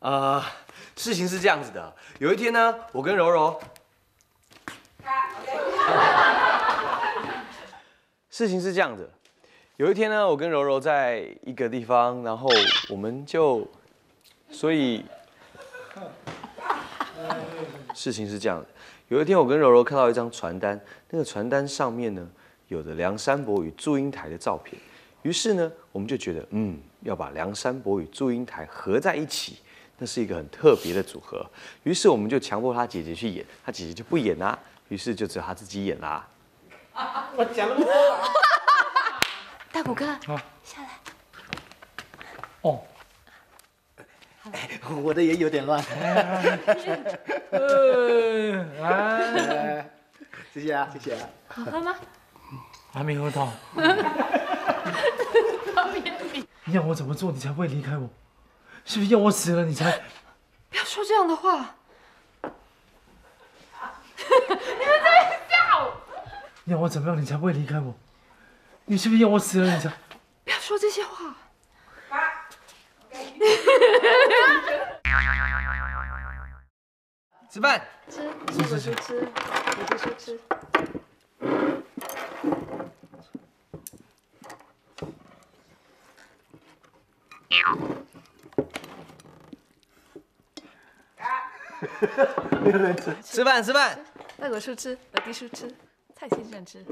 事情是这样子的，有一天呢，我跟柔柔，事情是这样子，有一天呢，我跟柔柔在一个地方，然后我们就，所以，事情是这样的，有一天我跟柔柔看到一张传单，那个传单上面呢，有着梁山伯与祝英台的照片，于是呢，我们就觉得，要把梁山伯与祝英台合在一起。那是一个很特别的组合，于是我们就强迫他姐姐去演，他姐姐就不演啦，于是就只有他自己演啦。 我讲了。 大虎哥，下来。 哦，我的也有点乱。谢谢啊，谢谢啊。 好喝吗？ 还没喝到。你要我怎么做，你才不会离开我？是不是要我死了你才？ 不要说这样的话！你们在笑！ 要我怎么样，你才不会离开我？你是不是要我死了你才？ 不要说这些话！ 吃饭。 吃，我就吃，我就说吃。 没有人吃。 吃饭，吃饭。 大果叔吃，老弟叔吃，蔡先生吃。